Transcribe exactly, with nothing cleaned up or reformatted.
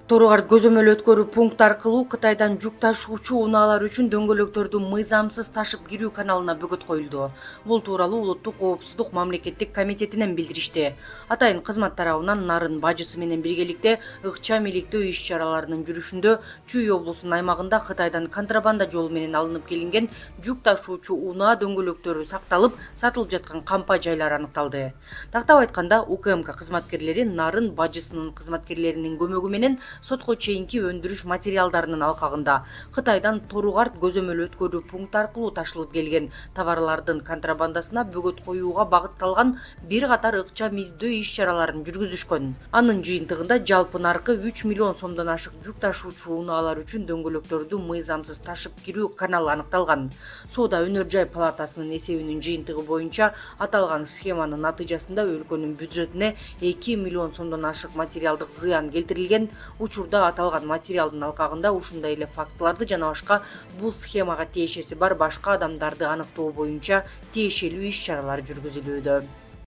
Торугард көзөмөл өткөрүү пункт аркылуу Кытайдан жүк ташуучу унаалар үчүн дөңгөлөктөрдү мыйзамсыз ташып кирүү каналына бөгөт коюлду. Бул тууралуу Улуттук коопсуздук мамлекеттик комитетинен билдиришти. Атайын кызмат тарабынан нарын бажысы менен биргеликте ыкчам иликтөө иш-чараларынын жүрүшүндө Чүй облусунун аймагында Кытайдан контрабанда жолу менен алынып келинген жүк ташуучу унаа дөңгөлөктөрү сакталып, сатылып жаткан кампа жайлар аныкталды. Тактап айтканда, УКМК кызматкерлери нарын бажысынын кызматкерлеринин көмөгү менен сотко чейинки өндүрүш материалдарынын алкагында Кытайдан Торугард көзөмөл өткөрүү пункт аркылуу ташылып келген товарлардын контрабандасына бөгөт коюуга багытталган бир катар ыкчам издөө иш-чараларын жүргүзүшкөн. Анын жыйынтыгында жалпы наркы үч миллион сомдон ашык жүк ташуучу унаалар үчүн дөңгөлөктөрдү мыйзамсыз ташып кирүү каналы аныкталган. Соода өнөр жай палатасынын эсебинин жыйынтыгы боюнча аталган схеманын натыйжасында өлкөнүн бюджетине эки миллион сомдон ашык материалдык зыян келтирилген. Учурда аталган материалдын алкагында ушундай эле фактыларды жана башка бул схемага тиешеси бар башка адамдарды аныктоо боюнча тиешелүү иш-чаралар жүргүзүлүүдө.